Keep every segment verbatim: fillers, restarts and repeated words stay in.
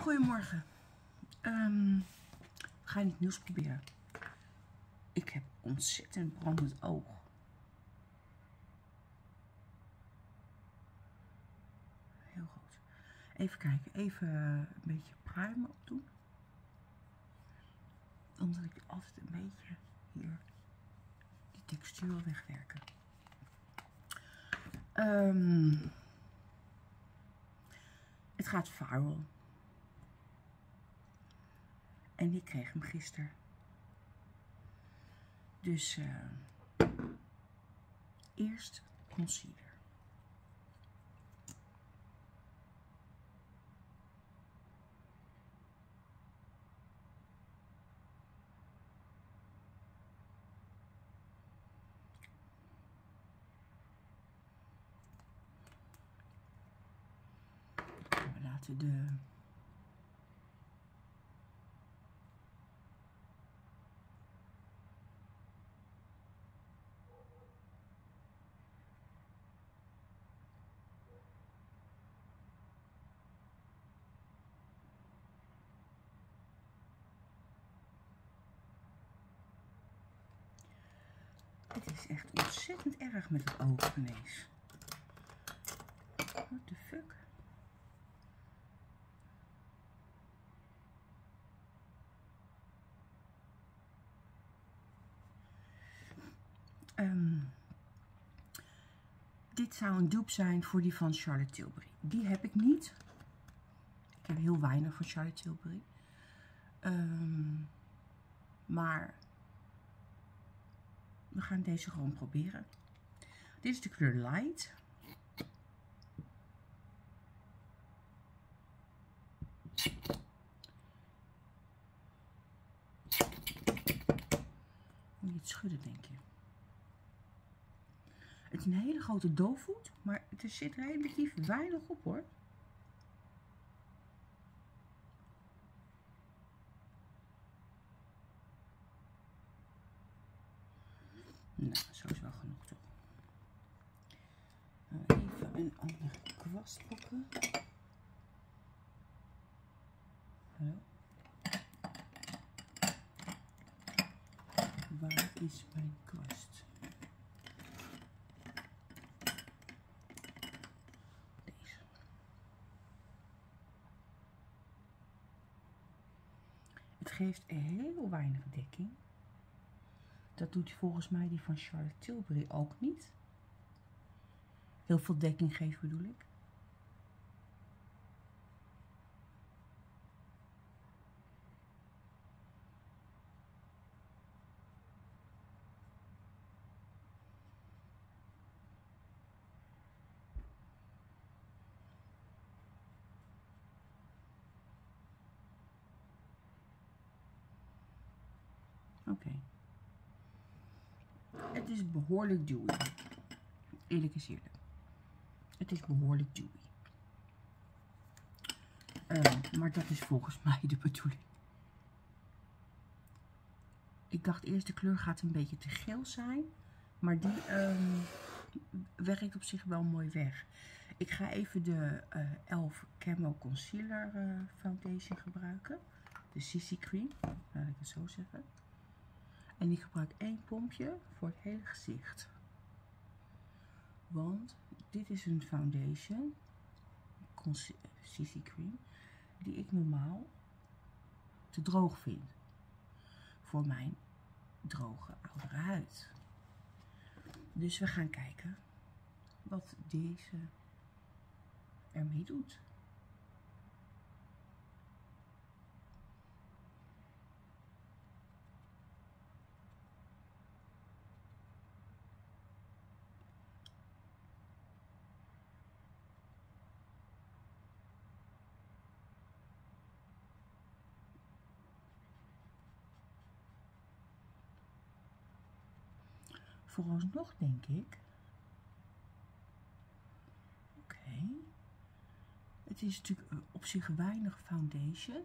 Goedemorgen. Um, ga je het nieuws proberen? Ik heb ontzettend brandend oog. Heel goed. Even kijken, even een beetje pruimen opdoen. Omdat ik altijd een beetje hier die textuur wil wegwerken. Um, het gaat viral. En ik kreeg hem gisteren. Dus uh, eerst concealer. We laten de Het is echt ontzettend erg met het oog ineens. What the fuck? Um, dit zou een dupe zijn voor die van Charlotte Tilbury. Die heb ik niet. Ik heb heel weinig van Charlotte Tilbury. Um, maar we gaan deze gewoon proberen. Dit is de kleur Light. Moet je het schudden, denk je. Het is een hele grote doofvoet, maar er zit relatief weinig op, hoor. Nou, zo is wel genoeg, toch? Even een andere kwast pakken. Hallo? Waar is mijn kwast? Deze. Het geeft heel weinig dekking. Dat doet volgens mij die van Charlotte Tilbury ook niet. Heel veel dekking geeft, bedoel ik. Oké. Okay. Het is behoorlijk dewy. Eerlijk is eerlijk. Het is behoorlijk dewy. Uh, maar dat is volgens mij de bedoeling. Ik dacht eerst de kleur gaat een beetje te geel zijn. Maar die um, werkt op zich wel mooi weg. Ik ga even de uh, e l f Camo Concealer uh, Foundation gebruiken. De C C Cream. Laat ik het zo zeggen. En ik gebruik één pompje voor het hele gezicht. Want dit is een foundation, C C Cream, die ik normaal te droog vind. Voor mijn droge oudere huid. Dus we gaan kijken wat deze ermee doet. Vooralsnog denk ik, oké, okay. Het is natuurlijk op zich weinig foundation.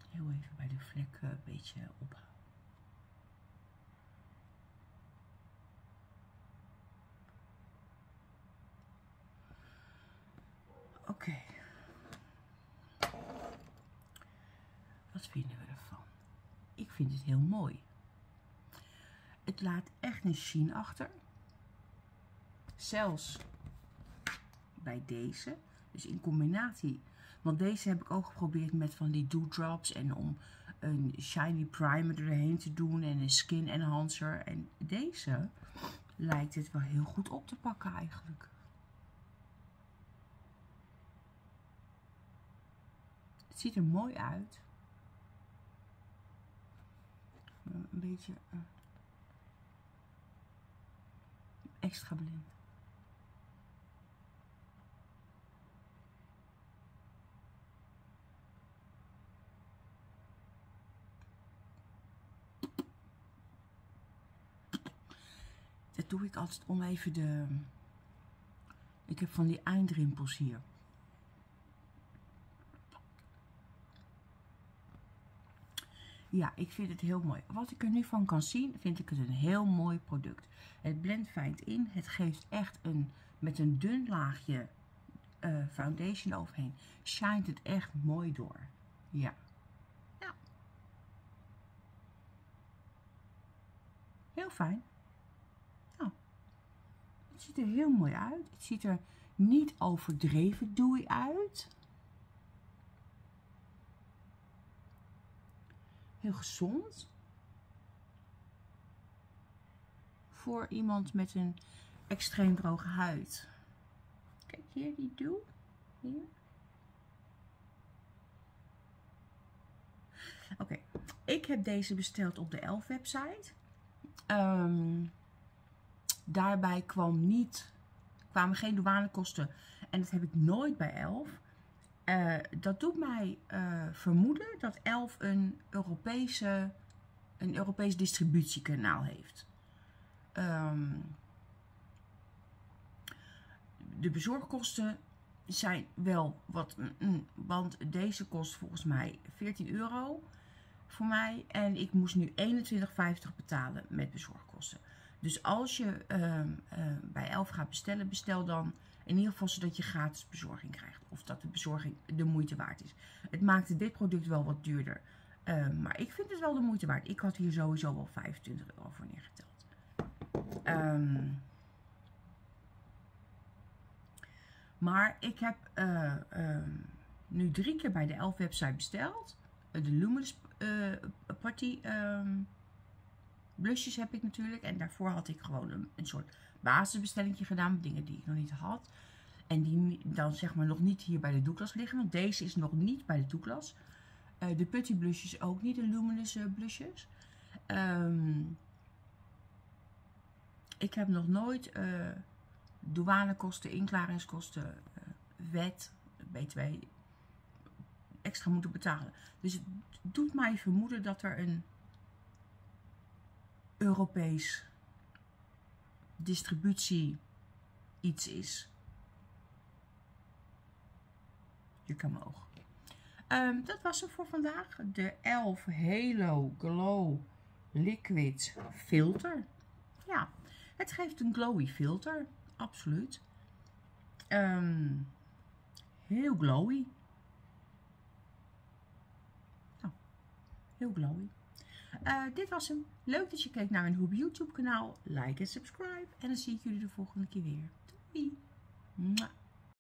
Heel even bij de vlek uh, een beetje ophouden. Oké. Okay. Wat vinden we ervan? Ik vind het heel mooi. Het laat echt een sheen achter. Zelfs bij deze. Dus in combinatie. Want deze heb ik ook geprobeerd met van die dewdrops. En om een shiny primer erheen te doen. En een skin enhancer. En deze lijkt het wel heel goed op te pakken eigenlijk. Het ziet er mooi uit. Een beetje uh, extra blend. Dat doe ik altijd om even de... Ik heb van die eindrimpels hier. Ja, ik vind het heel mooi. Wat ik er nu van kan zien, vind ik het een heel mooi product. Het blendt fijn in. Het geeft echt een, met een dun laagje uh, foundation overheen, shined het echt mooi door. Ja. Ja. Heel fijn. Nou, het ziet er heel mooi uit. Het ziet er niet overdreven dewy uit. Heel gezond. Voor iemand met een extreem droge huid. Kijk hier, die dew. Hier. Oké, okay. Ik heb deze besteld op de Elf website. Um, daarbij kwam niet, kwamen geen douanekosten. En dat heb ik nooit bij Elf. Uh, dat doet mij uh, vermoeden dat Elf een Europese, een Europees distributiekanaal heeft. Um, de bezorgkosten zijn wel wat, mm, want deze kost volgens mij veertien euro voor mij. En ik moest nu eenentwintig vijftig betalen met bezorgkosten. Dus als je um, uh, bij Elf gaat bestellen, bestel dan in ieder geval zodat je gratis bezorging krijgt. Of dat de bezorging de moeite waard is. Het maakte dit product wel wat duurder. Um, maar ik vind het wel de moeite waard. Ik had hier sowieso wel vijfentwintig euro voor neergeteld. Um, maar ik heb uh, um, nu drie keer bij de Elf website besteld. Uh, de Luminous uh, Party um, blushes heb ik natuurlijk. En daarvoor had ik gewoon een, een soort basisbestellingje gedaan. Met dingen die ik nog niet had. En die dan zeg maar nog niet hier bij de Douglas liggen. Want deze is nog niet bij de Douglas. Uh, de Putty blushes ook niet. De Luminous uh, blushes. Um, ik heb nog nooit uh, douanekosten, inklaringskosten, uh, wet, B T W extra moeten betalen. Dus het doet mij vermoeden dat er een Europees distributie iets is. Je kan omhoog. Um, dat was het voor vandaag. De Elf Halo Glow Liquid Filter. Ja, het geeft een glowy filter. Absoluut. Um, heel glowy. Nou, heel glowy. Uh, dit was hem. Leuk dat je keek naar mijn Hoebe YouTube kanaal. Like en subscribe. En dan zie ik jullie de volgende keer weer. Doei! Mwah.